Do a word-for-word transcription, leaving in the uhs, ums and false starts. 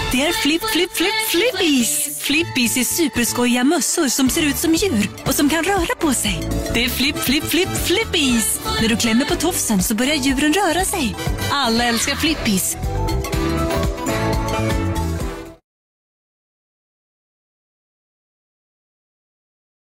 Det är Flip, Flip, Flip, Flippies. Flippies är superskojiga mössor som ser ut som djur och som kan röra på sig. Det är Flip, Flip, Flip, Flippies. När du klämmer på tofsen så börjar djuren röra sig. Alla älskar Flippies.